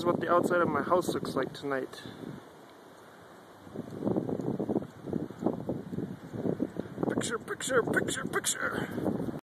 is what the outside of my house looks like tonight. Picture, picture, picture, picture.